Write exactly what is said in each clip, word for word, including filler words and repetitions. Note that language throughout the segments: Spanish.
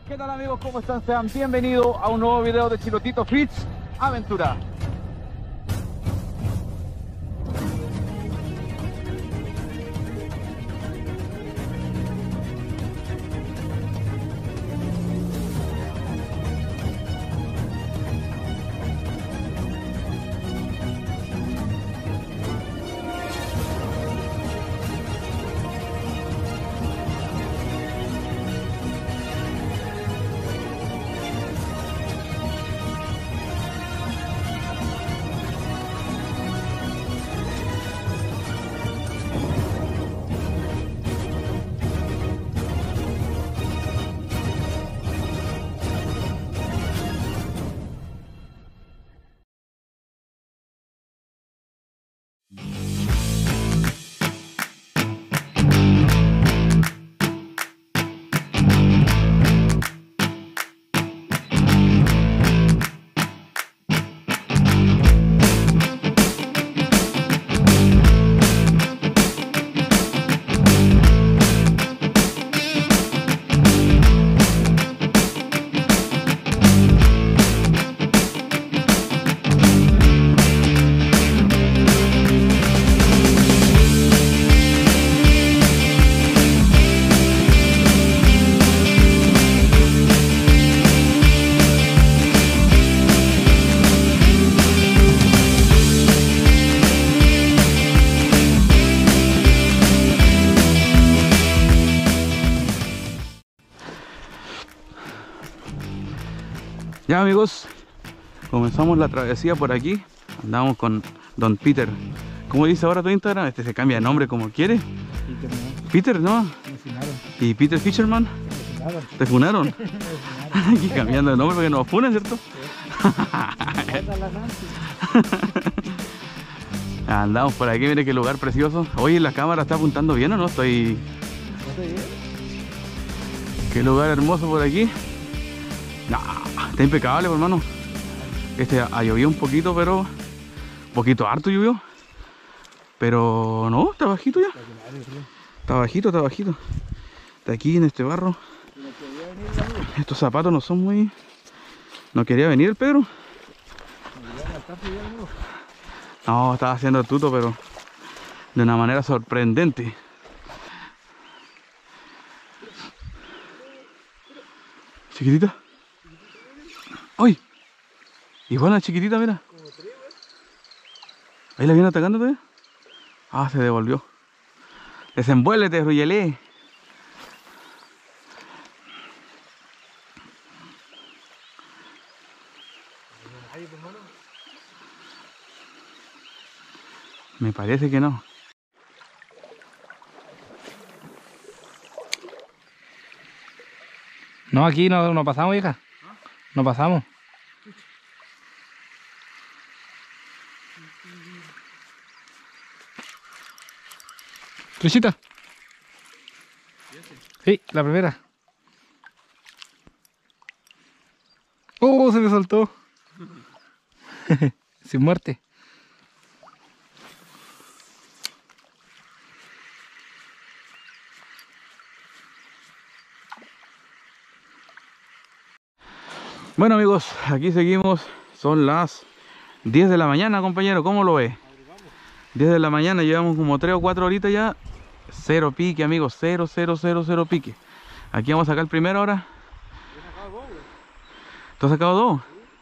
¿Qué tal amigos? ¿Cómo están? Sean bienvenidos a un nuevo video de Chilotito Fits Aventura. Ya amigos, comenzamos la travesía por aquí. Andamos con Don Peter. ¿Cómo dice ahora tu Instagram? Este se cambia de nombre como quiere. Peter, ¿no? Peter, ¿no? Me funaron. ¿Y Peter Fisherman? Me funaron. ¿Te funaron? Me funaron. Aquí cambiando de nombre porque nos funan, ¿cierto? Sí. Andamos por aquí, mire qué lugar precioso. Oye, la cámara está apuntando bien, ¿o no? Estoy... Qué lugar hermoso por aquí. No, está impecable, hermano. Este ha llovido un poquito, pero... Un poquito harto llovió. Pero no, está bajito ya. Está bajito, está bajito. Está aquí en este barro. Estos zapatos no son muy... No quería venir el Pedro. No, estaba haciendo el tuto, pero... De una manera sorprendente. Chiquitita. ¡Ay! Igual la chiquitita, mira. Ahí la viene atacando todavía. Ah, se devolvió. Desenvuélvete, Ruyelé. Me parece que no. No, aquí no, no pasamos, hija. No pasamos. Truchita. Sí, la primera. Oh, se me soltó. Sin muerte. Bueno amigos, aquí seguimos. Son las diez de la mañana, compañero. ¿Cómo lo ves? diez de la mañana, llevamos como tres o cuatro horitas ya. Cero pique, amigos. Cero, cero, cero, cero pique. Aquí vamos a sacar el primero ahora. ¿Tú has sacado dos?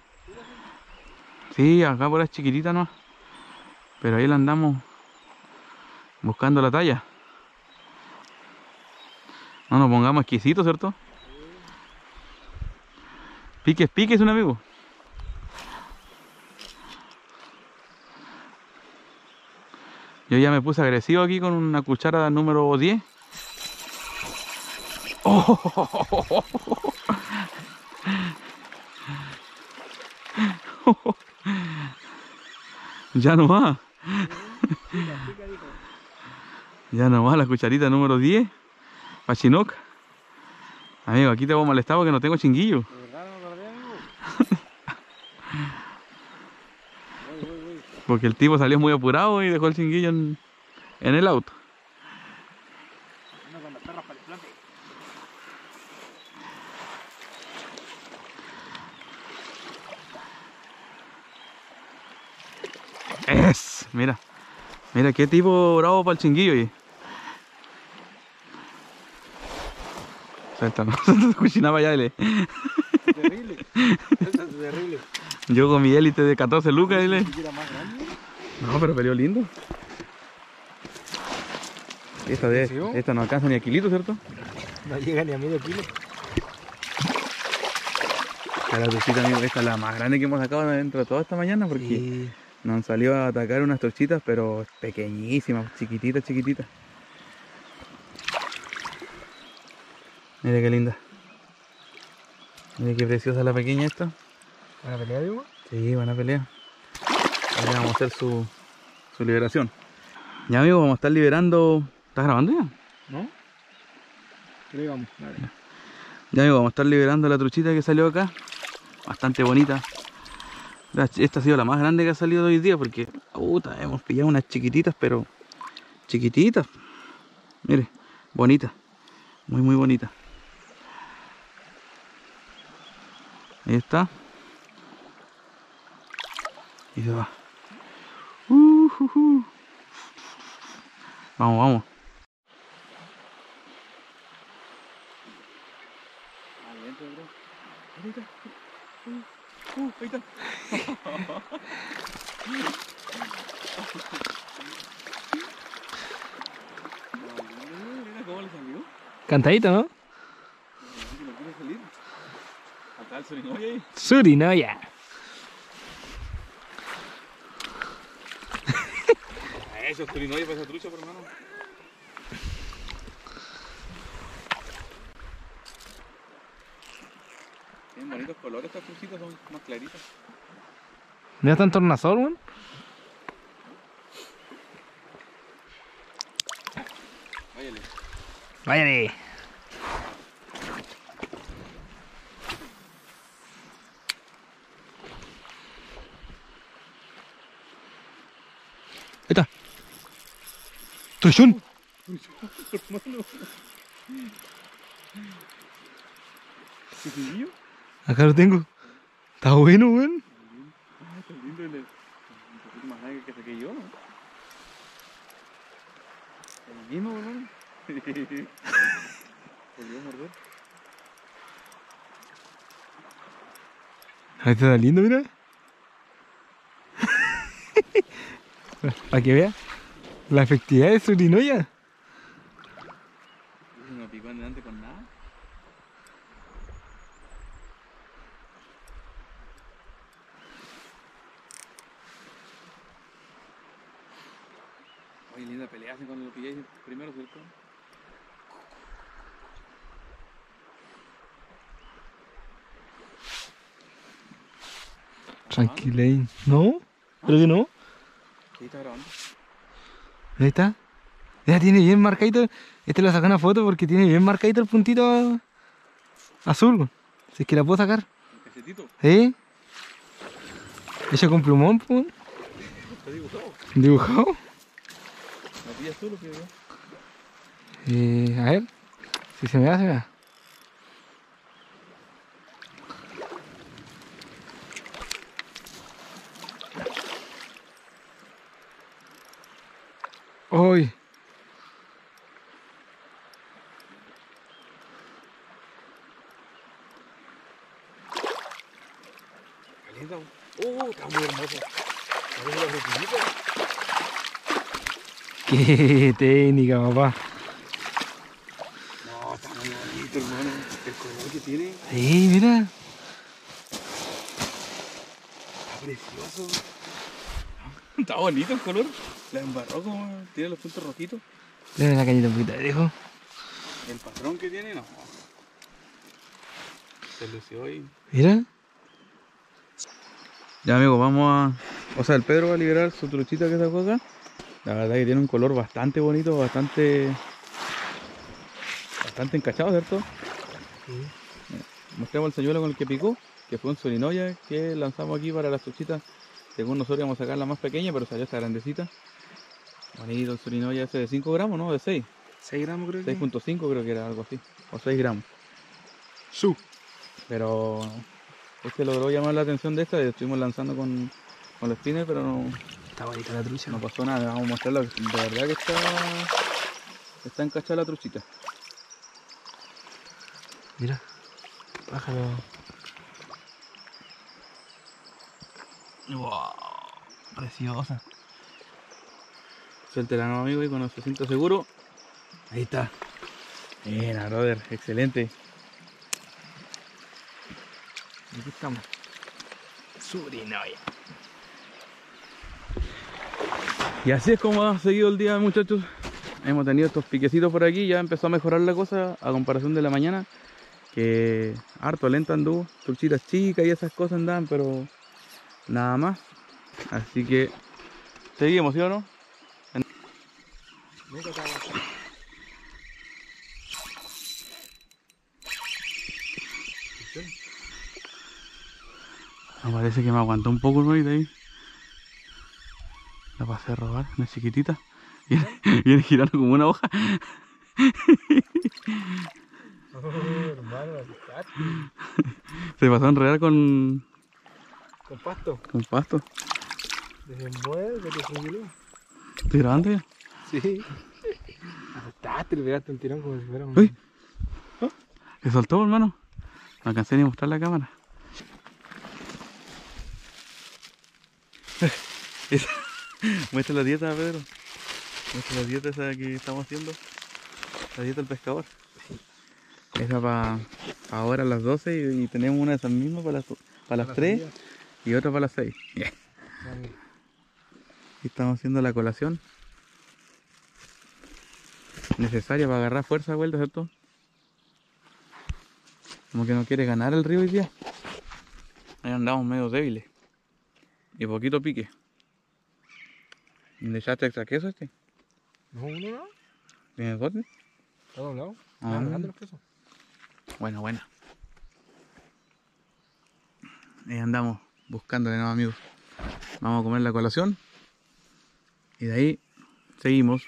Sí, acá por la chiquitita no. Pero ahí la andamos buscando la talla. No nos pongamos exquisitos, ¿cierto? Piques, piques, un amigo. Yo ya me puse agresivo aquí con una cuchara número diez. Oh. Ya no va. Ya no va la cucharita número diez. Pachinoc. Amigo, aquí te voy a molestar porque no tengo chinguillo. Porque el tipo salió muy apurado y dejó el chinguillo en, en el auto. Es, mira. Mira qué tipo bravo para el chinguillo ahí. Suéltalo. Cuchinaba ya él. Terrible. Terrible. Yo con mi élite de catorce lucas él. ¿Era más grande? No, pero peleó lindo. Esta, de, ¿Sí, oh? esta no alcanza ni a kilito, ¿cierto? No llega ni a medio kilo. Esta, la truchita, amigo, esta es la más grande que hemos sacado dentro de toda esta mañana porque Sí. nos han salido a atacar unas torchitas, pero pequeñísimas, chiquititas, chiquititas. Mira qué linda. Mira qué preciosa la pequeña esta. ¿Van a pelear, digo? Sí, van a pelear. Ahora vamos a hacer su, su liberación. Ya, amigo, vamos a estar liberando. ¿Estás grabando ya? ¿No? Creo vamos. Dale. Ya, amigo, vamos a estar liberando la truchita que salió acá. Bastante bonita. Esta ha sido la más grande que ha salido hoy día porque puta, hemos pillado unas chiquititas, pero chiquititas. Mire, bonita. Muy, muy bonita. Ahí está. Y se va. Uh, uh, uh. Vamos, vamos. Ahí entra, bro. Ahí está. Uh, uh, ahí está. Mira cómo le salió. Cantadito, ¿no? No quiere salir. Acá el Surinoya ahí. Surinoya. Eso es Surinoya para esa trucha, por hermano. Tienen bonitos colores estas truchitas, son más claritas. ¿No es tan tornasol, weón? Váyale. Váyale. Ahí está. ¡Truchón! Hermano. ¿Qué siguió? Acá lo tengo. Está bueno, weón. Ah, está lindo el... Un poquito más grande que saqué yo, ¿no? El mismo, hermano. Volvió a morder. Ahí está lindo, mira. Para que vea la efectividad de Surinoya. No picó adelante con nada. Oye, linda pelea hacen cuando lo pilláis primero, ¿cierto? Tranquilain. ¿No? Creo que no. ¿Qué está grabando? Ahí está. Ya tiene bien marcadito. Este lo saca una foto porque tiene bien marcadito el puntito azul. Si es que la puedo sacar. ¿El casetito? ¿Eh? Hecho con plumón, pues. Está dibujado. Dibujado. ¿No pillas tú lo que veo? Eh, a ver. Si se me da, se me da. Uy. Linda. Oh, está muy hermoso. Parece la frutillita. Qué técnica, papá. No, está muy bonito, hermano. El color que tiene Sí, mira. está precioso. Está bonito el color. La embarró como tiene los puntos rojitos. Dame la cañita un poquito de dejo. El patrón que tiene, no. Se lució ahí. Mira. Ya, amigo, vamos a... O sea, el Pedro va a liberar su truchita que sacó acá. La verdad que tiene un color bastante bonito, bastante... Bastante encachado, ¿cierto? Sí. Mostremos el señuelo con el que picó, que fue un Surinoya que lanzamos aquí para las truchitas. Según nosotros íbamos a sacar la más pequeña, pero salió esta grandecita. Bonito el Surinoya ese de cinco gramos, ¿no? De seis. seis gramos creo que. seis punto cinco creo que era algo así. O seis gramos. Su. Pero este logró llamar la atención de esta y estuvimos lanzando con, con los spinners, pero no, Está bonita la trucha. No pasó nada, vamos a mostrarla. De verdad que está... Está encachada la truchita. Mira. Bájalo. Wow. Preciosa. Suéltela, no, amigo, y cuando se sienta seguro. Ahí está. Bien, brother, excelente. Aquí estamos. Surinoya. Y así es como ha seguido el día, muchachos. Hemos tenido estos piquecitos por aquí. Ya empezó a mejorar la cosa a comparación de la mañana, que harto lenta anduvo. Truchitas chicas y esas cosas andaban, pero nada más. Así que seguimos, ¿sí o no? Me parece que me aguantó un poco el de ahí. La pasé a robar, una chiquitita. Viene, viene girando como una hoja. Oh, hermano, Se pasó a enredar con... con pasto. con pasto. Desenvuélvete, tranquilo. ¿Estoy grabando ya? Sí. Asustaste, le pegaste un tirón como si fuera un... ¡Uy! Se soltó, hermano. No alcancé ni a mostrar la cámara. Esa... Muestra la dieta, Pedro. Muestra la dieta esa que estamos haciendo. La dieta del pescador. Esa para pa ahora a las doce y, y tenemos una de esas mismas para las, para las tres y otra para las seis. Yeah. Y estamos haciendo la colación necesaria para agarrar fuerza de vuelta, ¿cierto? Como que no quiere ganar el río hoy día. Ahí andamos medio débiles. Y poquito pique. ¿Le echaste extra queso este? No, uno no. ¿Tienes dos? ¿Está doblado? Ah. Ah, grande los quesos. Bueno, bueno. Ahí andamos buscándole, ¿no, amigos? Vamos a comer la colación. Y de ahí seguimos.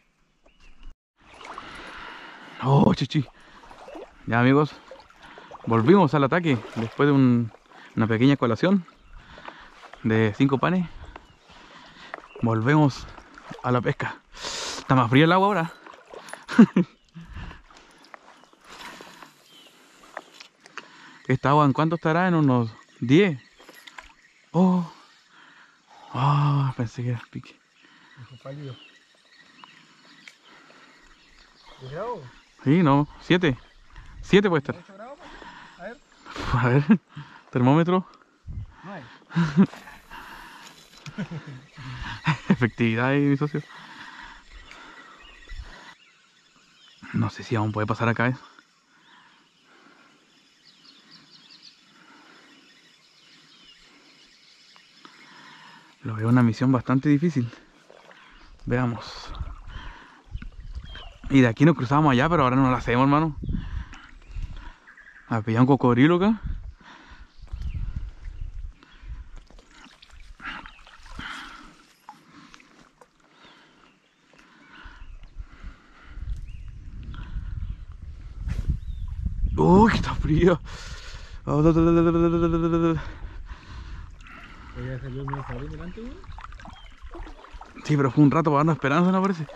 Oh, chichi. Ya, amigos. Volvimos al ataque después de un, una pequeña colación de cinco panes. Volvemos a la pesca. Está más frío el agua ahora. Esta agua, ¿en cuánto estará? En unos diez. Oh. Ah, oh, pensé que era pique. Pálido. ¿diez grados? Sí, no, siete. siete puede estar. ¿ocho grados? A ver. A ver, termómetro. No hay. Efectividad ahí, mi socio. No sé si aún puede pasar acá, ¿eh? Lo veo una misión bastante difícil. Veamos. Y de aquí nos cruzamos allá, pero ahora no lo hacemos, hermano. A pillar un cocodrilo acá. Uy, que está frío. ¿Ya salió mi jardín delante, güey? Sí, pero fue un rato para darnos esperanza, ¿no parece?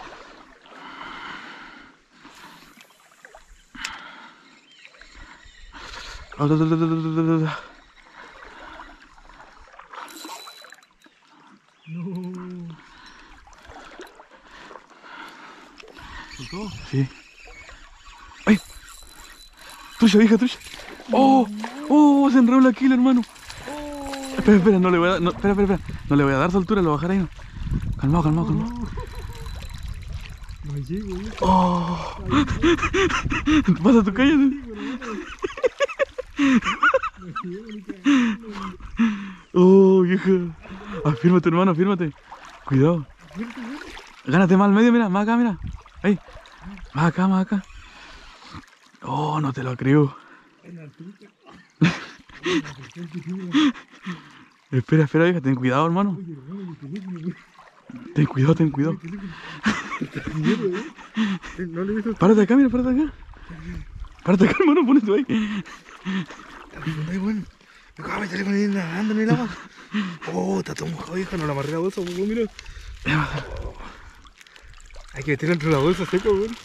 No. ¿Soltó? Sí. ¡Ay! ¡Trucha, vieja, trucha! ¡Oh! ¡Oh! Se enredó la quila, hermano. Oh. Espera, espera, no le voy a dar. No, espera, espera, espera. No le voy a dar soltura, lo voy a bajar ahí, no. Calmado, calmado, calmado. No llego, güey. ¡Oh! Pasa tu calle. ¡Oh, vieja! Afírmate, hermano, afírmate. Cuidado. Gánate más al medio, mira, más acá, mira. Ahí. Más acá, más acá. Oh, no te lo creo. Espera, espera, vieja, ten cuidado, hermano. Ten cuidado, ten cuidado. Párate acá, mira, párate acá. Párate acá, hermano, ponete ahí. Me cago en mi teléfono ahí nadando en el agua. Oh, está todo mojado, vieja. No la amarré la bolsa, weón, mira. Hay que meterlo dentro de la bolsa seca, weón.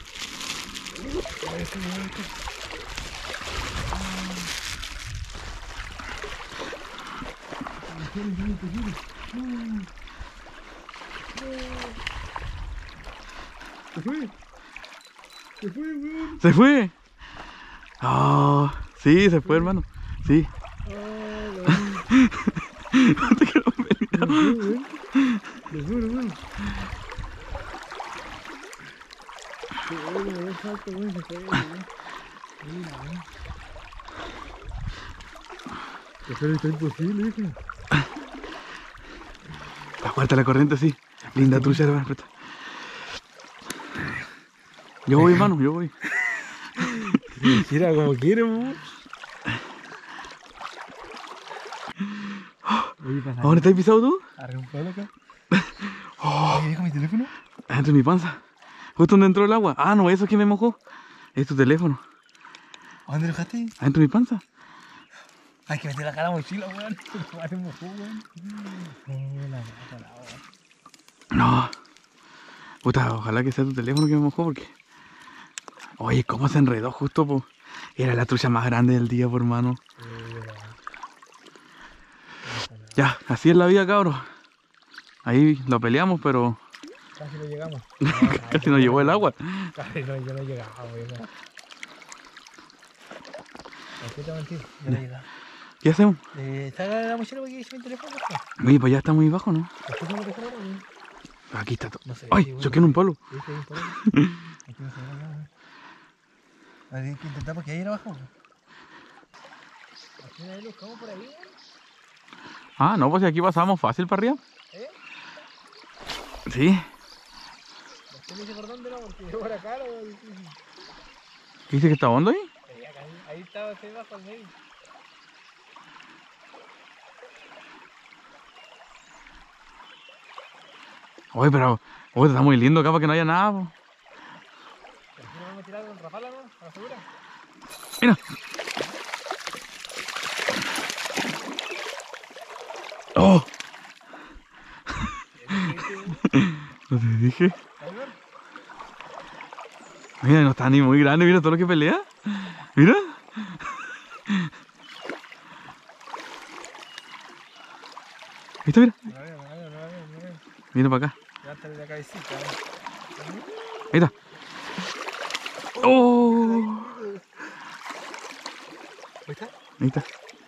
Se fue. Se fue, weón. ¿Se fue? Oh, sí, se fue, hermano. Sí. No te quiero venir. Se fue, weón. Se fue, weón. Se fue, se fue, weón. Eso está imposible, hija. Aguanta la corriente, sí. Linda trucha, hermano. Yo voy, hermano, yo voy. Gira como quiere, weón. ¿A dónde estás pisado tú? Arriba un palo acá. Oh, ¿Deja mi teléfono? adentro de mi panza. Justo donde entró el agua. Ah, no, eso es que me mojó. Es tu teléfono. ¿A dónde lo dejaste? Adentro de mi panza. Hay que meter la cara a la mochila, weón. Se mojó, weón. No, la gata, la weón. No. Puta, ojalá que sea tu teléfono que me mojó porque... Oye, cómo se enredó justo, po. Era la trucha más grande del día, por hermano. Ya, así es la vida, cabros. Ahí lo peleamos, pero... Casi no llegamos. Casi nos llevó el agua. Casi no, yo no llegaba, weón. ¿Qué te mentir? Yo no llegaba. ¿Qué hacemos? Eh, ¿Está la mochila porque hice mi teléfono? Oye, pues ya está muy bajo, ¿no? ¿Después me dejaron, weón? Aquí está todo. No sé. ¡Ay! Choqué en un palo. Sí, sí, por ahí. Aquí no se ve nada. Hay que intentar porque ahí era abajo. Aquí nadie lo buscamos por ahí, weón. Ah, no, pues si aquí pasamos fácil para arriba. ¿Eh? Sí. No sé ni sé por dónde no, porque yo por acá lo veo difícil. ¿Qué dice que está hondo ahí? Ahí, acá, ahí estaba, estoy bajo al medio. Oye, pero... Oye, está muy lindo acá para que no haya nada, po. ¿Pero si no vamos a tirar con Rafala, no? ¿A la segura? Mira. ¡Oh! ¿No te dije? Mira, no está ni muy grande, mira todo lo que pelea. Mira. ¿Viste? Mira. No la veo, no la veo, no la veo, no la veo. Mira para acá. Levántale la cabecita. Ahí está. ¡Oh! ¿Ahí está? Ahí está.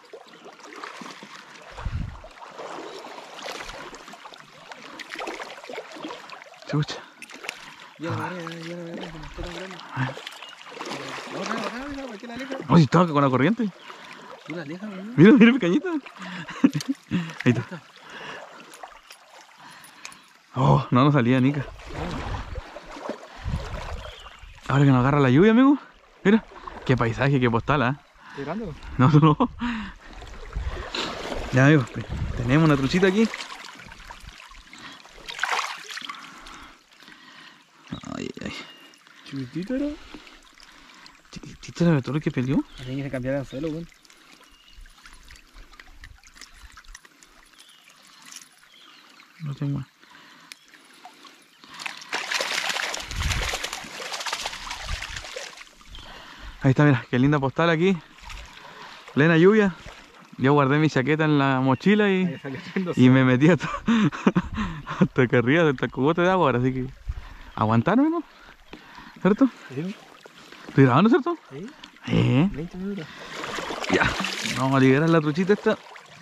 Chucha. Ya la agarré, ya la agarré, como está tan grande. No, no, no, no, ¿por qué la aleja? Oye, estaba con la corriente. Tú la alejas, ¿no? Mira, mira, pequeñita. Ahí está. Oh, no nos salía, Nica. Ahora que nos agarra la lluvia, amigo. Mira, qué paisaje, qué postal, ¿eh? ¿Qué grande? No, no. Ya, amigo, tenemos una truchita aquí. Ay, ay. Chiquitito era. Chiquitito era todo lo que peleó. Tiene que se cambiar de anzuelo, weón. No tengo. Ahí está, mira, qué linda postal aquí. Plena lluvia. Yo guardé mi chaqueta en la mochila y, y me metí hasta, hasta acá arriba, hasta el cogote de agua ahora, así que aguantaron, ¿no? ¿Cierto? Sí. ¿Estoy grabando, cierto? Sí. ¿Eh? veinte minutos. Ya, vamos a liberar la truchita esta.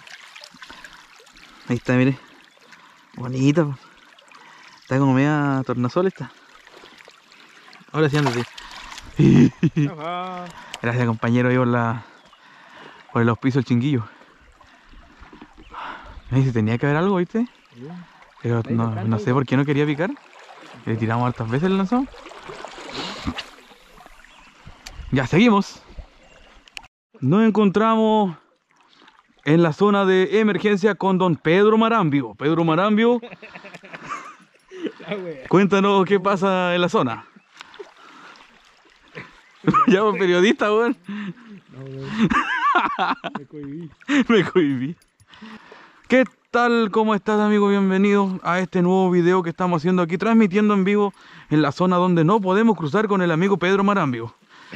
Ahí está, mire. Bonita, po. Está como media tornasol esta. Ahora sí, ándate. Gracias, compañero, ahí por la... por el auspicio del chinguillo. Me dice, tenía que haber algo, ¿viste? Pero no, no sé por qué no quería picar. Le tiramos hartas veces el lanzón. Ya, seguimos. Nos encontramos en la zona de emergencia con don Pedro Marambio. Pedro Marambio, cuéntanos qué pasa en la zona. Ya, pues, periodista, weón. No, weón. Me cohibí. Me cohibí. ¿Qué tal? ¿Cómo estás, amigo? Bienvenido a este nuevo video que estamos haciendo aquí, transmitiendo en vivo en la zona donde no podemos cruzar con el amigo Pedro Marambio.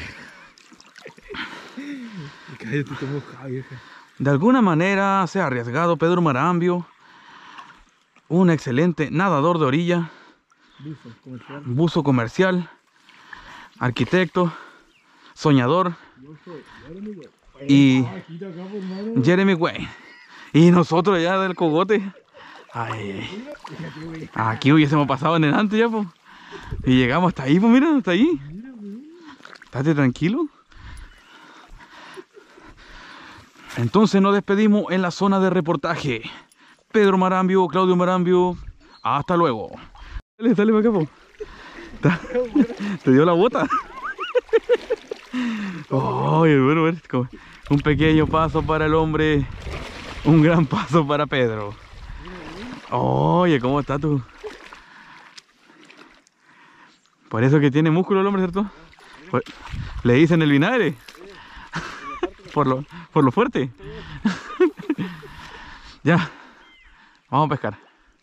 Cállate, te mojado, vieja. De alguna manera se ha arriesgado Pedro Marambio, un excelente nadador de orilla, Buzo comercial. buzo comercial, arquitecto, soñador Yo soy Jeremy Way. y Ah, quita acá, por mano. Jeremy Way. Y nosotros ya del cogote. Ay, Fíjate, güey. aquí hubiésemos pasado en el antes ya, pues. Y llegamos hasta ahí, pues mira, hasta ahí. Mira, güey. Estate tranquilo. Entonces nos despedimos en la zona de reportaje. Pedro Marambio, Claudio Marambio, hasta luego. Dale, dale para acá, po. Ta- ¿Te dio la bota? Oye, bueno, bueno, como un pequeño paso para el hombre, un gran paso para Pedro. Oye, ¿cómo estás tú? Por eso que tiene músculo el hombre, ¿cierto? Por- Le dicen el vinagre. Por lo, por lo fuerte. Ya. Vamos a pescar.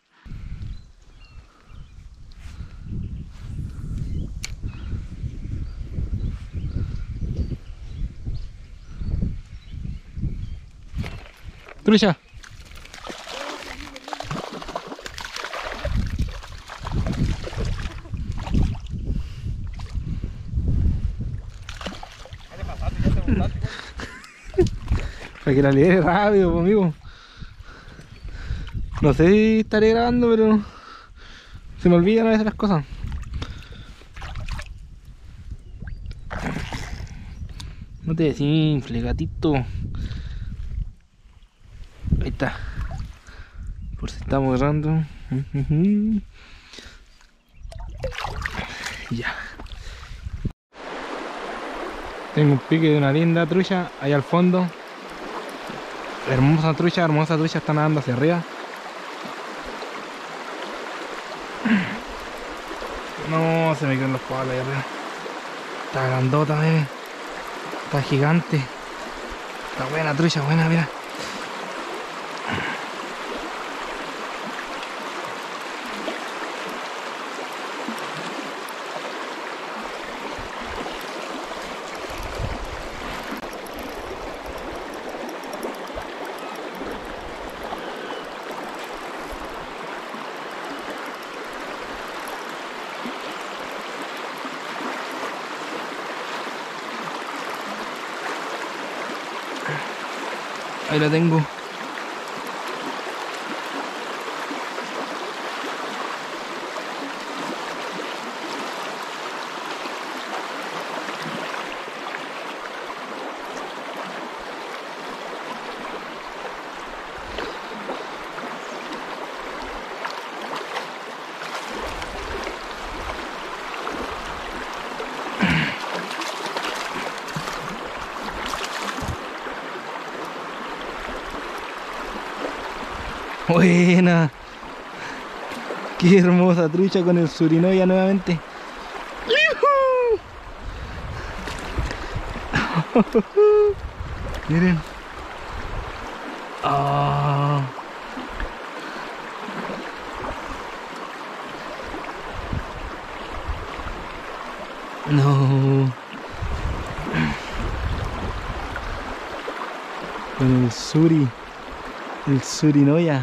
Trucha. Para que la libere rápido, pues, amigo. No sé si estaré grabando, pero se me olvidan a veces las cosas. No te desinfle, gatito. Ahí está. Por si estamos agarrando. Ya. Tengo un pique de una linda trucha ahí al fondo. Hermosa trucha, hermosa trucha, está nadando hacia arriba. No, se me quedan los palos ahí arriba. Está grandota, bebé. Está gigante. Está buena trucha, buena, mira. Ahí la tengo. Buena. Qué hermosa trucha con el surinoya nuevamente. Miren. Ah. No. Con el suri. El surinoya.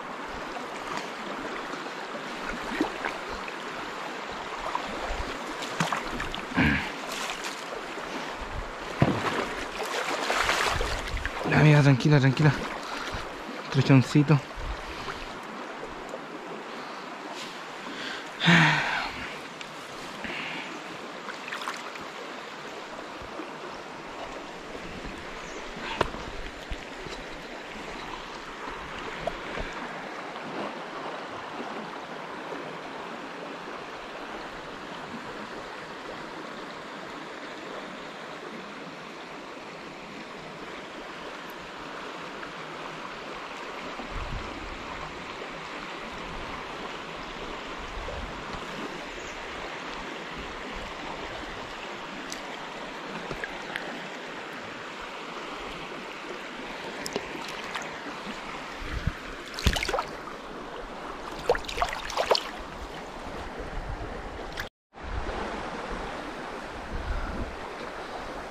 Amiga, tranquila, tranquila. Truchoncito.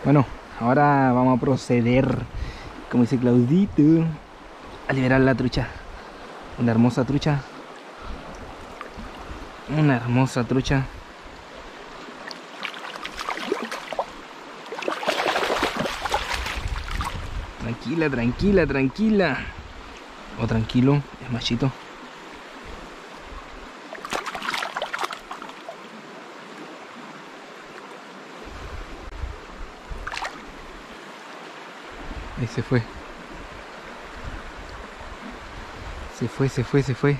Bueno, ahora vamos a proceder, como dice Claudito, a liberar la trucha. Una hermosa trucha. Una hermosa trucha. Tranquila, tranquila, tranquila. O tranquilo, es machito. Ahí se fue. Se fue, se fue, se fue.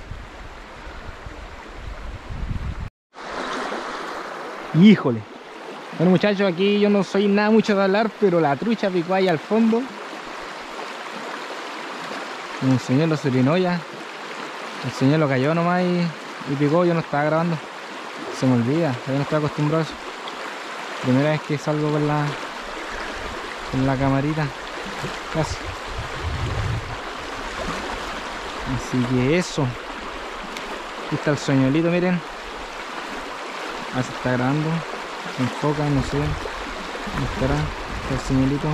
Híjole. Bueno, muchachos, aquí yo no soy nada mucho de hablar, pero la trucha picó ahí al fondo. Un señuelo se orinó ya. El señuelo cayó nomás y, y picó. Yo no estaba grabando. Se me olvida, yo no estoy acostumbrado a eso. Primera vez que salgo con la con la camarita. Casi. Así que eso. Aquí está el señuelito, miren. Ah, se está grabando. Se enfoca, no sé. ¿Dónde estará? Está el señuelito.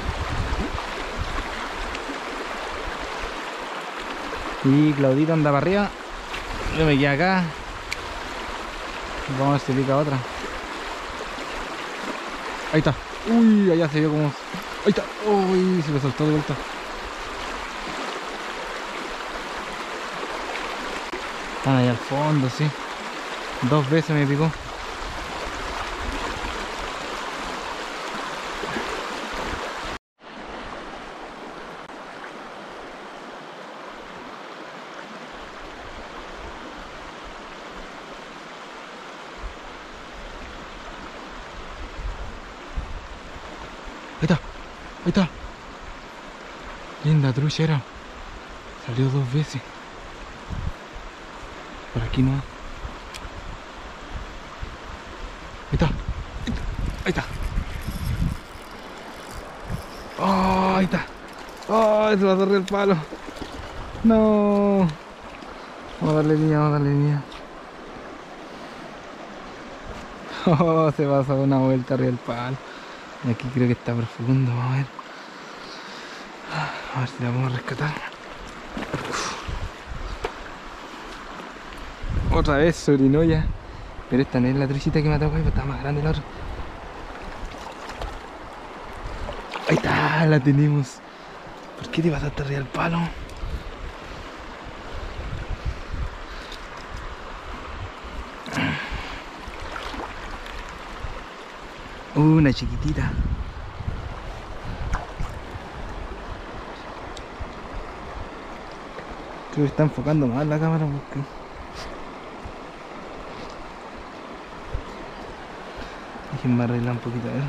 Y Claudito anda para arriba. Yo me quedé acá. Vamos a ver si pica otra. Ahí está. Uy, allá se vio como... Ahí está. Uy, se me soltó de vuelta. Están ahí al fondo, sí. Dos veces me picó. Ahí está, ahí está. Linda trucha era. Salió dos veces. Por aquí no. Ahí está, ahí está. Oh, ahí está. Oh, se va a cerrar el palo. No. Vamos a darle línea, vamos a darle línea. Oh, se pasó una vuelta arriba del palo. Aquí creo que está profundo, vamos a ver. A ver si la podemos rescatar. Uf. Otra vez se orinó ya. Pero esta no es la truchita que me tocó ahí, pues está más grande la otra. Ahí está, la tenemos. ¿Por qué te pasaste arriba del palo? Una chiquitita. Creo que está enfocando mal la cámara porque... Déjenme arreglar un poquito, a ver.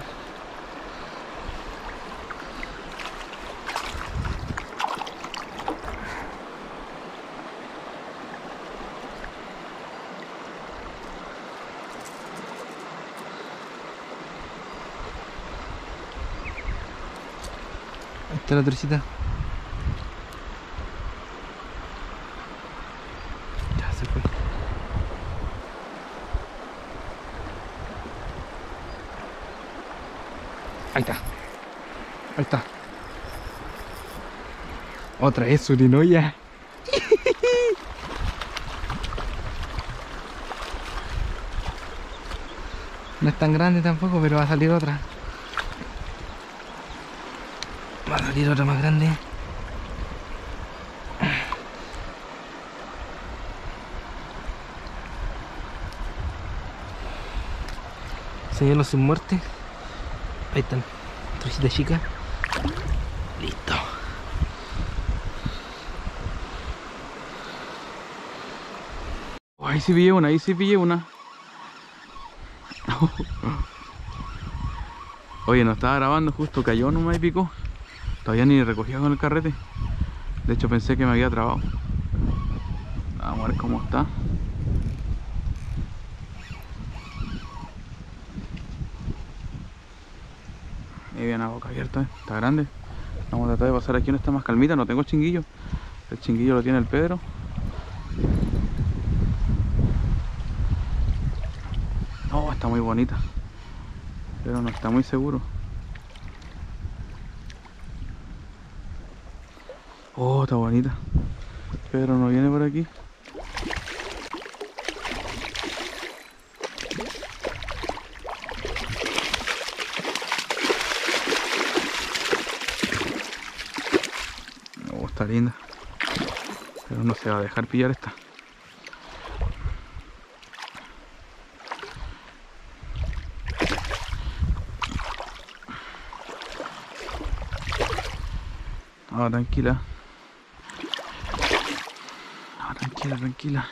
Ahí está la truchita. Ya se fue. Ahí está. Ahí está. Otra vez surinoya. No es tan grande tampoco, pero va a salir otra. Va a salir otra más grande. Señuelo sin muerte. Ahí están. Truchita chica. Listo. Oh, ahí sí pillé una, ahí sí pillé una. Oye, no estaba grabando, justo cayó nomás y picó. Todavía ni recogía con el carrete. De hecho pensé que me había trabado. Vamos a ver cómo está. Y bien a boca abierta, ¿eh? Está grande. Vamos a tratar de pasar aquí donde está más calmita. No tengo chinguillo. El chinguillo lo tiene el Pedro. Oh, está muy bonita. Pero no está muy seguro. Oh, está bonita. Pero no viene por aquí. Oh, está linda. Pero no se va a dejar pillar esta. Ah, tranquila. Ah, tranquila, tranquila.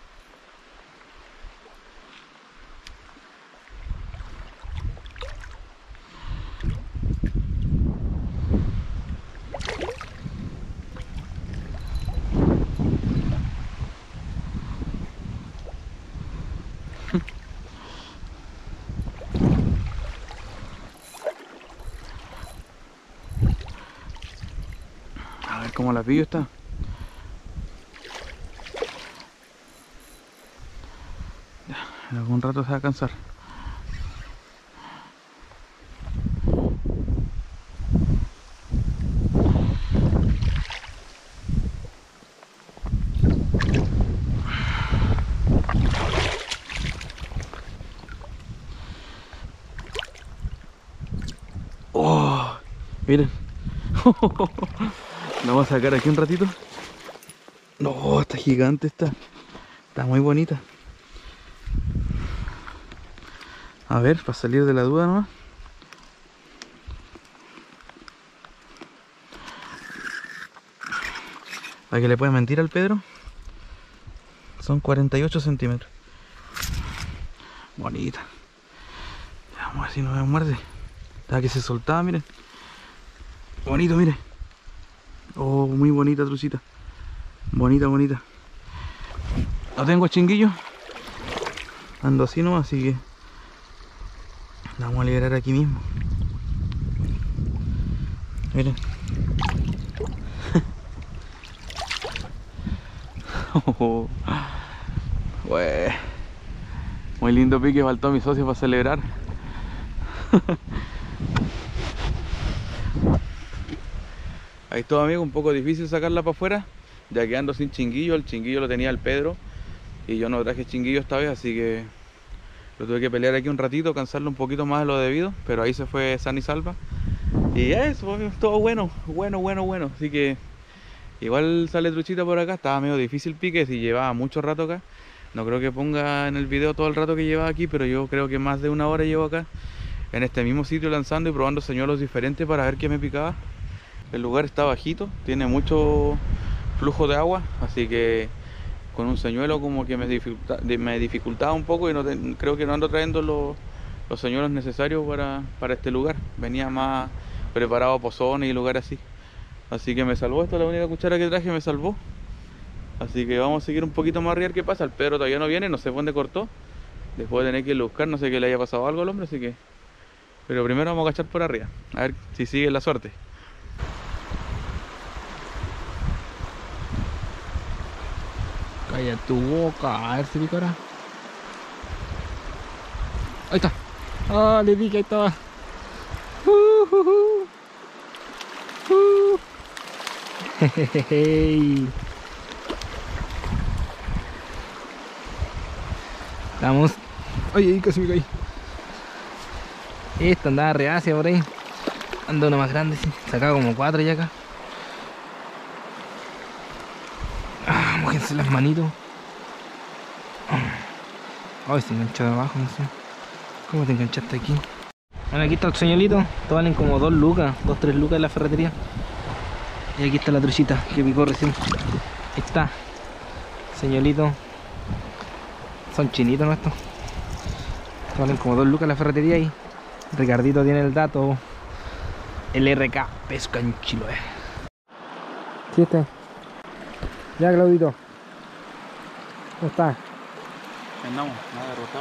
A ver cómo la pillo esta. En algún rato se va a cansar. Oh, miren. La vamos a sacar aquí un ratito. No, está gigante esta. Está muy bonita. A ver, para salir de la duda nomás. Para que le pueda mentir al Pedro. Son cuarenta y ocho centímetros. Bonita. Ya, vamos a ver si no me muerde. Estaba que se soltaba, miren. Bonito, miren. Oh, muy bonita trucita. Bonita, bonita. No tengo chinguillo. Ando así nomás, así que la vamos a liberar aquí mismo. Miren. Oh, bueno. Muy lindo pique, faltó mi socio para celebrar. Ahí está, amigo, un poco difícil sacarla para afuera, ya que ando sin chinguillo. El chinguillo lo tenía el Pedro y yo no traje chinguillo esta vez, así que lo tuve que pelear aquí un ratito, cansarlo un poquito más de lo debido, pero ahí se fue san y salva. Y eso, todo bueno, bueno, bueno, bueno. Así que igual sale truchita por acá. Estaba medio difícil pique, si llevaba mucho rato acá. No creo que ponga en el video todo el rato que llevaba aquí, pero yo creo que más de una hora llevo acá, en este mismo sitio, lanzando y probando señuelos diferentes para ver qué me picaba. El lugar está bajito, tiene mucho flujo de agua, así que con un señuelo como que me, dificulta, me dificultaba un poco y no te, creo que no ando trayendo los, los señuelos necesarios para, para este lugar. Venía más preparado a pozones y lugares así. Así que me salvó, esta es la única cuchara que traje, me salvó. Así que vamos a seguir un poquito más arriba, qué pasa. El Pedro todavía no viene, no sé dónde cortó. Después de tener que irlo a buscar, no sé que le haya pasado algo al hombre, así que... Pero primero vamos a cachar por arriba, a ver si sigue la suerte. Calla tu boca, a ver si picara. Ahí está. Ah, le di que ahí estaba. Uh, uh, uh. Uh. Jejeje. Estamos. Ay, ay, casi me caí. Esta andaba reacia por ahí. Anda una más grande, sí. Sacaba como cuatro ya acá. Ah, mójense las manitos. Ay, se enganchó de abajo, no sé. ¿Cómo te enganchaste aquí? Bueno, aquí está el señuelito. Estos valen como dos lucas, dos, tres lucas en la ferretería. Y aquí está la truchita que picó recién. Ahí está. Señuelito. Son chinitos, ¿no? Estos. Estos valen como dos lucas en la ferretería y Ricardito tiene el dato. El R K Pesca en Chiloé. Sí, está. Ya, Claudito. ¿Cómo está? Andamos, nada derrotado.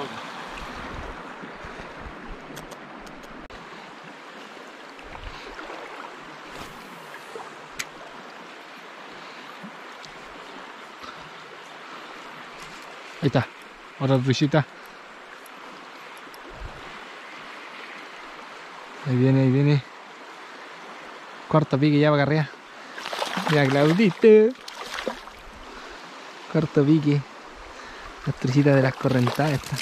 Ahí está. Otra truchita. Ahí viene, ahí viene. Cuarto pique ya para carrera. Mira, Claudito. Corto pique. Las truchitas de las correntadas estas.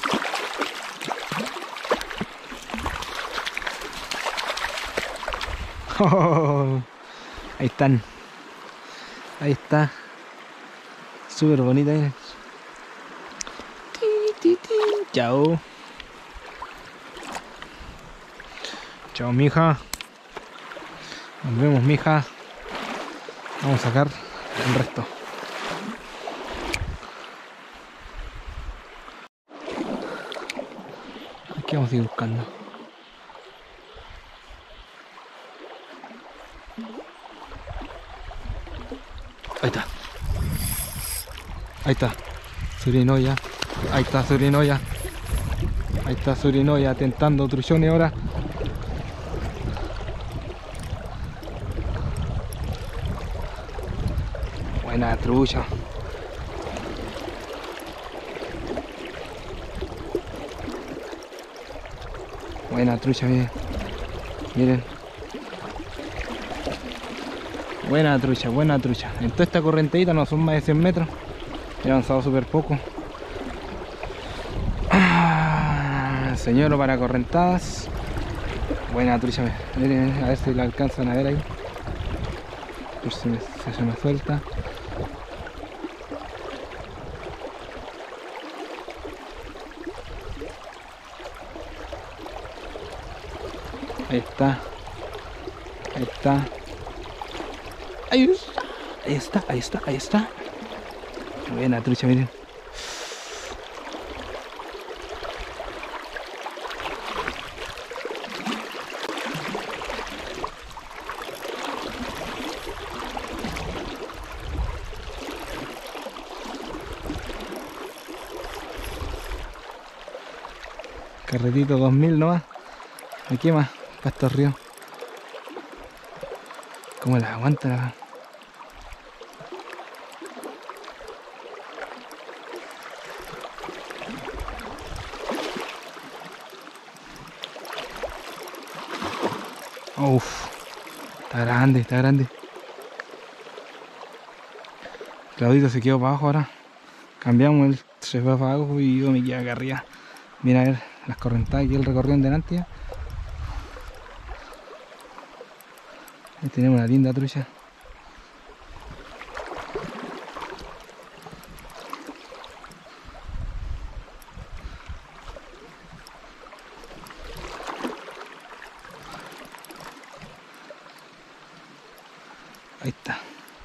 Oh, ahí están. Ahí está. Súper bonita. ¿Eh? Chao. Chao, mija. Nos vemos, mija. Vamos a sacar el resto. Aquí vamos a ir buscando. Ahí está. Ahí está. Surinoya. Ahí está Surinoya. Ahí está Surinoya tentando truchones ahora. Buena trucha. Buena trucha, miren. Miren. Buena trucha, buena trucha. En toda esta correntadita no son más de cien metros. He avanzado súper poco. Ah, señuelo para correntadas. Buena trucha, miren, a ver si la alcanzan a ver ahí. Por si me, si se me suelta. Ahí está. Ahí está. Ahí está, ahí está, ahí está. Buena trucha, miren. Carretito dos mil nomás. Aquí más, para estos ríos. Como las aguanta la... Uff, está grande, está grande. Claudito se quedó para abajo ahora. Cambiamos, él se fue para abajo y yo me quedé acá arriba. Mira a ver las correntadas que él recorrió en delante ya. Ahí tenemos una linda trucha. Ahí está.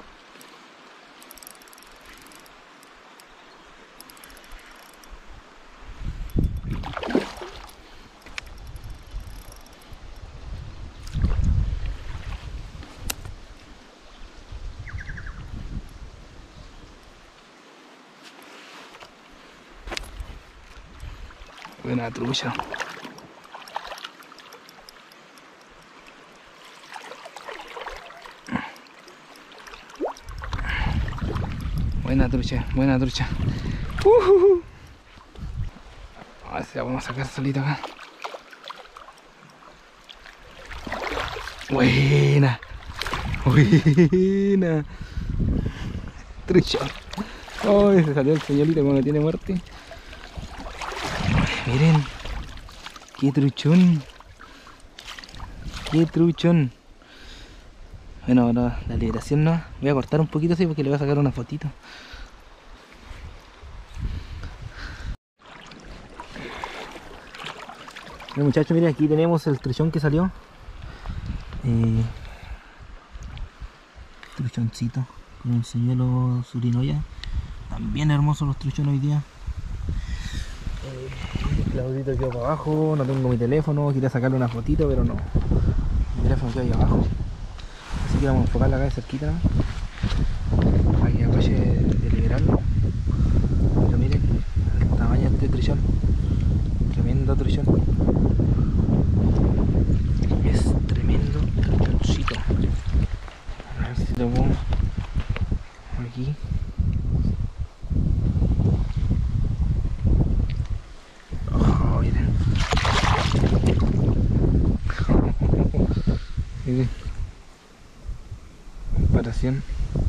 Buena trucha. Buena trucha, buena trucha. Uh -huh. A ver si la vamos a sacar solito acá. Buena. Buena. Trucha. Ay, se salió el señorito como no tiene muerte. Miren. Qué truchón. Qué truchón. Bueno, ahora la liberación no. Voy a cortar un poquito así porque le voy a sacar una fotito. Bueno, muchachos, miren, aquí tenemos el truchón que salió. Eh, truchoncito con un señuelo Surinoya. También hermosos los truchones hoy día. Eh, Claudito quedó para abajo, no tengo mi teléfono, quería sacarle una fotito, pero no. Mi teléfono quedó ahí abajo. Así que vamos a enfocarla acá de cerquita, para que aproveche de liberarlo. Pero miren el tamaño de este truchón. Tremendo truchón. Es tremendo truchoncito. A ver si lo pongo aquí. Oh, miren. Miren. Comparación.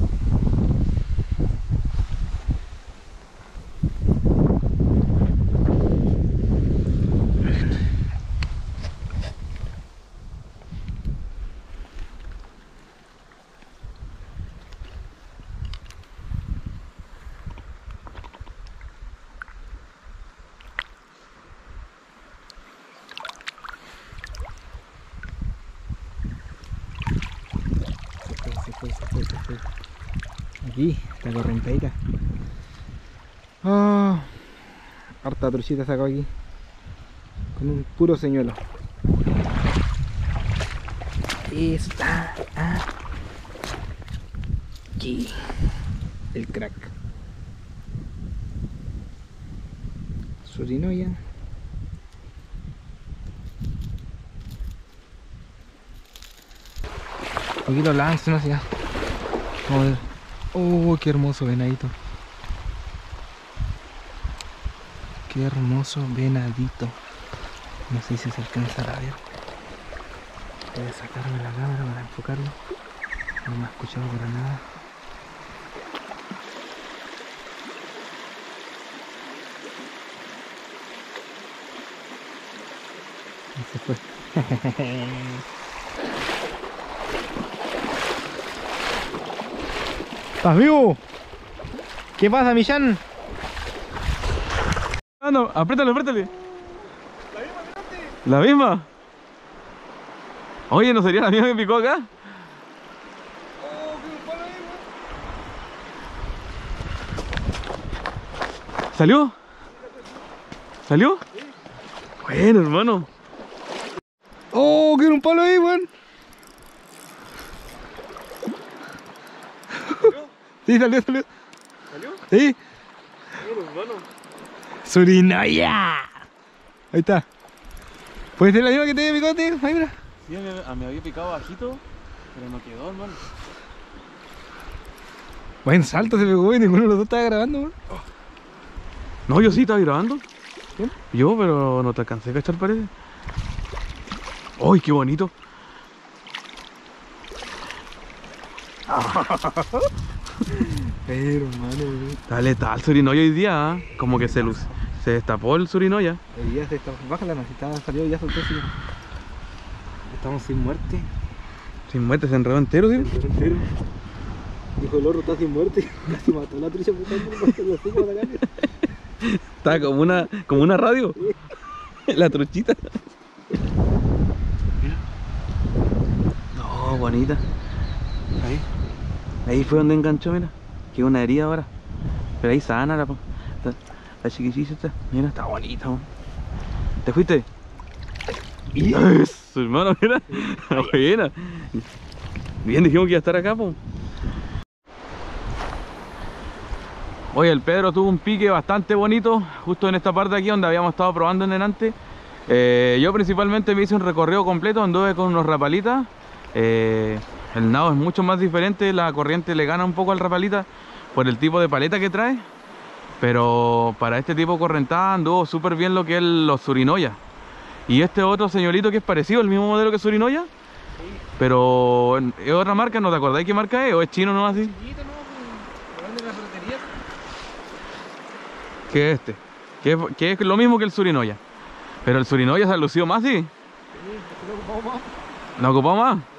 fuerte, fuerte, fuerte. Aquí, la correnteita. Oh, harta truchita sacó aquí. Con un puro señuelo. Está aquí el crack. Surinoya. Aquí lo lanzo, no sé ya. Vamos a ver. Oh, qué hermoso venadito. Qué hermoso venadito. No sé si se alcanza a ver. Voy a sacarme la cámara para enfocarlo. No me ha escuchado para nada. Y se fue. ¿Estás vivo? ¿Qué pasa, Millán? No, no, apriétale, apriétale. ¿La misma? Oye, ¿no sería la misma que picó acá? ¿Salió? ¿Salió? Bueno, hermano. Oh, que era un palo ahí, weón. Sí, salió, salió. ¿Salió? Sí. Bueno, hermano. Surinoya. Ahí está. ¿Puede ser la misma que te dio picote? Ahí, mira. Sí, a mí me había picado bajito, pero no quedó, hermano. Buen salto se pegó y ninguno de los dos estaba grabando, weón. No, yo sí estaba grabando. ¿Quién? Yo, pero no te alcancé a cachar, parece. ¡Uy, qué bonito! Pero, hermano, weón. Está letal el Surinoya hoy día, ¿eh? Como que se, luce, se destapó el Surinoya. El día se está. Bájala, no, si está salió ya soltó, sí. Estamos sin muerte. Sin muerte, se enredó entero, tío. Entero. Dijo el otro está sin muerte. Casi mató a la trucha putando. Está como una, como una radio. La truchita. Mira. No, bonita. Ahí. Ahí fue donde enganchó, mira. Quedó una herida ahora. Pero ahí sana la, la, la chiquitita está. Mira, está bonita, man. ¿Te fuiste? Eso, hermano, mira. Buena. Bien, dijimos que iba a estar acá, po. Oye, el Pedro tuvo un pique bastante bonito justo en esta parte de aquí donde habíamos estado probando en delante. Eh, yo principalmente me hice un recorrido completo, anduve con unos rapalitas. Eh, el nado es mucho más diferente, la corriente le gana un poco al rapalita por el tipo de paleta que trae. Pero para este tipo de correntada anduvo súper bien lo que es los Surinoya. Y este otro señorito que es parecido, el mismo modelo que Surinoya. Sí. Pero es otra marca, ¿no te acordáis qué marca es? ¿O es chino nomás así? Que es este, que es, que es lo mismo que el Surinoya. Pero el Surinoya se ha lucido más, ¿sí? Sí, ¿no ocupamos más? ¿No ocupamos más? Sí.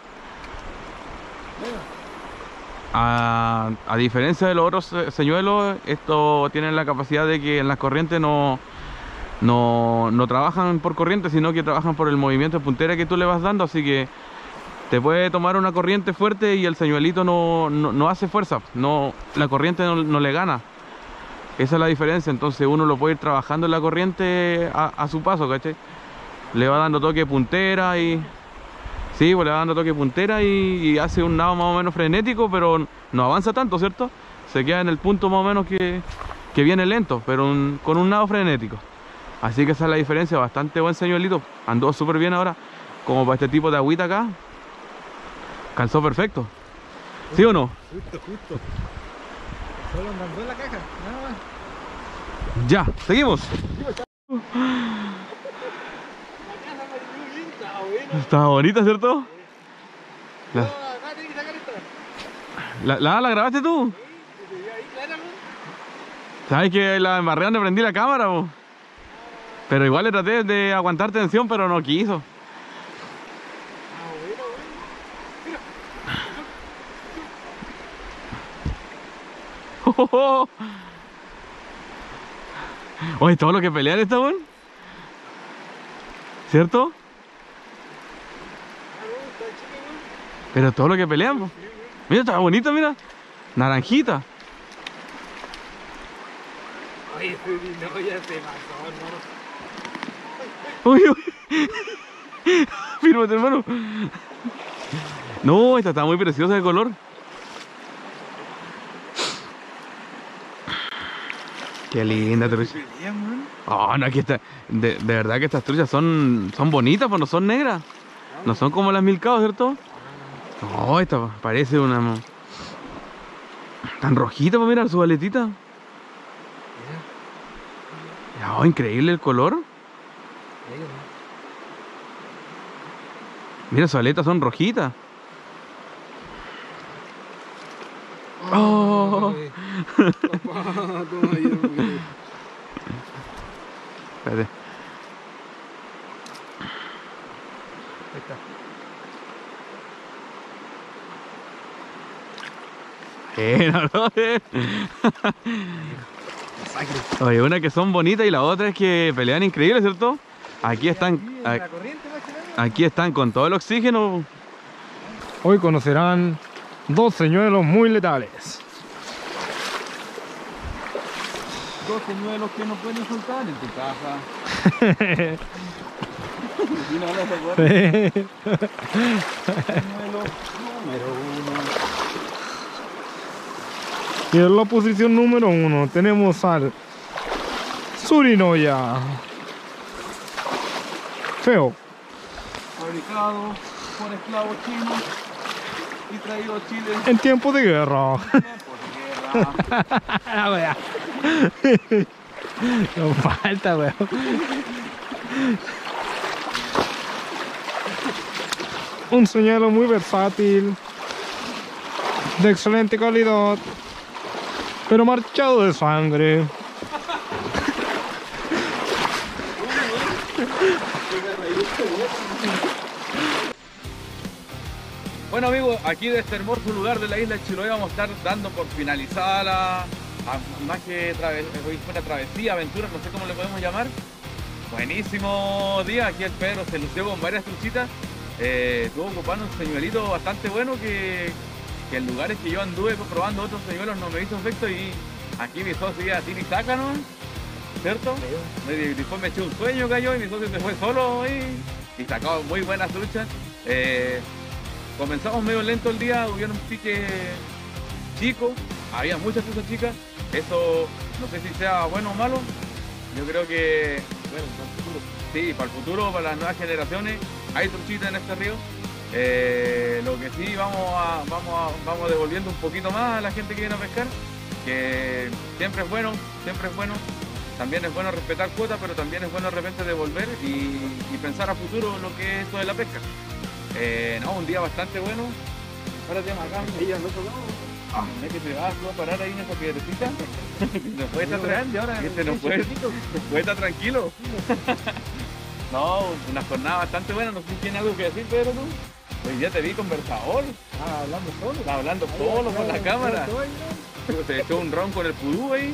A, a diferencia de los otros señuelos, estos tienen la capacidad de que en las corrientes no, no, no trabajan por corriente, sino que trabajan por el movimiento de puntera que tú le vas dando, así que te puede tomar una corriente fuerte y el señuelito no, no, no hace fuerza, no, la corriente no, no le gana. Esa es la diferencia, entonces uno lo puede ir trabajando en la corriente a, a su paso, ¿cachai? Le va dando toque de puntera y... Sí, pues le va dando toque de puntera y, y hace un nado más o menos frenético, pero no avanza tanto, ¿cierto? Se queda en el punto más o menos que, que viene lento, pero un, con un nado frenético. Así que esa es la diferencia, bastante buen señuelito. Andó súper bien ahora, como para este tipo de agüita acá. Calzó perfecto. ¿Sí o no? Justo, justo. Solo andando en la caja, nada más. Ya, seguimos. Está bonita, ¿cierto? La, la, la, ¿la grabaste tú? ¿Sabes que la embarré donde prendí la cámara, po? Pero igual le traté de aguantar tensión, pero no quiso. Oh, oh. Oye, todo lo que pelean esta, weón. ¿Cierto? Pero todo lo que pelean, po. Mira, está bonita, mira. Naranjita. Oye, no, ya se pasó, ¿no? Uy, uy. Fírmate, hermano. No, esta está muy preciosa de color. Qué linda trucha. Oh, no, aquí está. De, de verdad que estas truchas son, son bonitas, pues no son negras. No son como las milcaos, ¿cierto? No, esta parece una... Tan rojita, pues mira, su aletita. Oh, increíble el color. Mira, sus aletas son rojitas. Oh. Espérate. Eh, no, no, eh. Oye, una que son bonitas y la otra es que pelean increíble, ¿cierto? Aquí están, aquí están con todo el oxígeno. Hoy conocerán dos señuelos muy letales. Dos señuelos que no pueden soltar en tu caja. Y no los recuerdo. Señuelo número uno. Y en la posición número uno tenemos al Surinoya. Feo. Fabricado por esclavos chinos y traído a Chile En tiempo de guerra. en tiempos de guerra. No falta, weón. Un señuelo muy versátil, de excelente calidad, pero marchado de sangre. Bueno amigos, aquí de este hermoso lugar de la isla de Chiloé vamos a estar dando por finalizada la, a- más que traves, hoy fue una travesía, aventura, no sé cómo le podemos llamar. Buenísimo día, aquí el Pedro se lució con varias truchitas, eh, estuvo ocupando un señuelito bastante bueno que, que en lugares que yo anduve probando otros señuelos no me hizo efecto y aquí mi socio ya tira y saca, ¿no? ¿Cierto? Y después me eché un sueño, cayó y mi socio se fue solo y, y sacó muy buenas truchas. Eh, Comenzamos medio lento el día, hubieron un pique chico, había muchas truchas chicas, eso no sé si sea bueno o malo, yo creo que, bueno, para el futuro, sí, para el futuro, para las nuevas generaciones, hay truchitas en este río, eh, lo que sí vamos a, vamos a, vamos devolviendo un poquito más a la gente que viene a pescar, que siempre es bueno, siempre es bueno, también es bueno respetar cuotas, pero también es bueno de repente devolver y, y pensar a futuro lo que es esto de la pesca. Eh, no, un día bastante bueno. Párate más acá. Ella no tocó. Ah, es que te vas tú a parar ahí en esa piedrecita. No puede estar grande ahora. Este no puede, no puede estar tranquilo. No, una jornada bastante buena. No sé si tiene algo que decir, Pedro, tú. Hoy día te vi conversador. Ah, hablando solo. Estaba hablando solo con la cámara. Te echó un ron con el pudú ahí.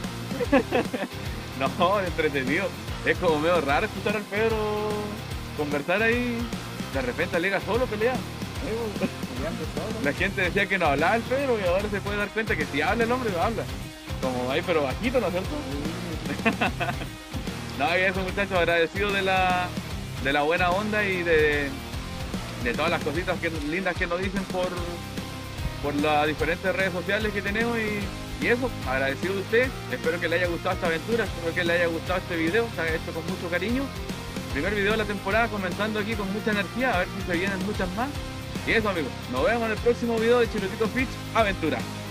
No, entretenido. Es como medio raro escuchar al Pedro conversar ahí. De repente llega solo, pelea. La gente decía que no hablaba el Pedro y ahora se puede dar cuenta que si habla el hombre, lo habla. Como ahí, pero bajito, ¿no es cierto? No, y eso, muchachos, agradecido de la, de la buena onda y de, de todas las cositas que, lindas que nos dicen por, por las diferentes redes sociales que tenemos y, y eso, agradecido de usted. Espero que le haya gustado esta aventura, espero que le haya gustado este video, se ha hecho con mucho cariño. Primer video de la temporada, comenzando aquí con mucha energía, a ver si se vienen muchas más. Y eso amigos, nos vemos en el próximo video de Chilotito Fish Aventura.